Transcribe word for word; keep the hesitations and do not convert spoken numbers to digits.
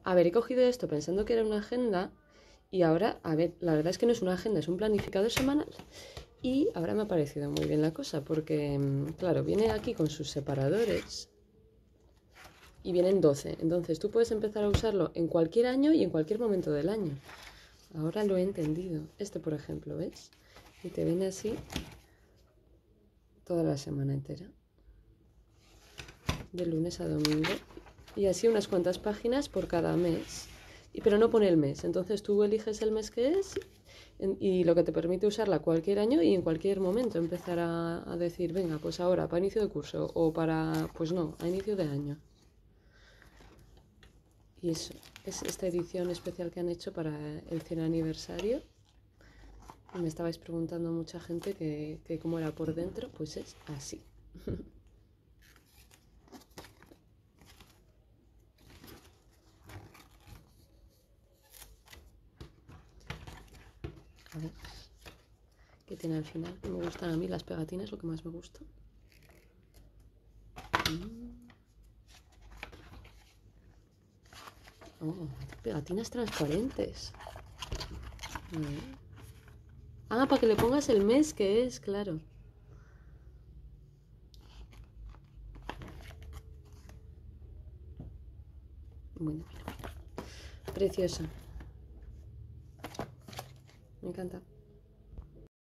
A ver, he cogido esto pensando que era una agenda y ahora, a ver, la verdad es que no es una agenda, es un planificador semanal. Y ahora me ha parecido muy bien la cosa porque, mm, claro, viene aquí con sus separadores y vienen doce. Entonces tú puedes empezar a usarlo en cualquier año y en cualquier momento del año. Ahora lo he entendido. Este, por ejemplo, ¿ves? Y te viene así toda la semana entera, de lunes a domingo. Y así unas cuantas páginas por cada mes. Y, pero no pone el mes. Entonces tú eliges el mes que es y lo que te permite usarla cualquier año y en cualquier momento empezar a, a decir, venga, pues ahora para inicio de curso o para, pues no, a inicio de año. Y eso es esta edición especial que han hecho para el cien aniversario. Y me estabais preguntando mucha gente que, que cómo era por dentro, pues es así. A ver, ¿qué tiene al final? Que me gustan a mí las pegatinas, lo que más me gusta. Oh, pegatinas transparentes. Ah, para que le pongas el mes que es, claro. Bueno, mira, mira. Preciosa. Me encanta.